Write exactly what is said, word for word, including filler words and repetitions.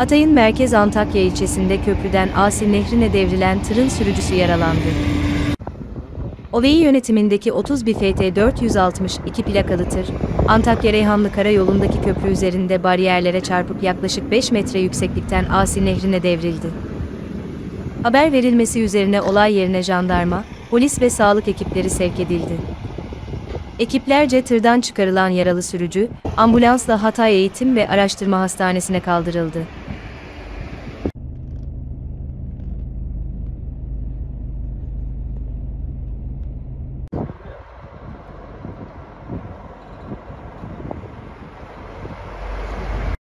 Hatay'ın merkez Antakya ilçesinde köprüden Asil Nehri'ne devrilen tırın sürücüsü yaralandı. OVEİ yönetimindeki otuz bir F T dört yüz altmış iki plakalı tır, Antakya-Reyhanlı karayolundaki köprü üzerinde bariyerlere çarpıp yaklaşık beş metre yükseklikten Asil Nehri'ne devrildi. Haber verilmesi üzerine olay yerine jandarma, polis ve sağlık ekipleri sevk edildi. Ekiplerce tırdan çıkarılan yaralı sürücü, ambulansla Hatay Eğitim ve Araştırma Hastanesi'ne kaldırıldı.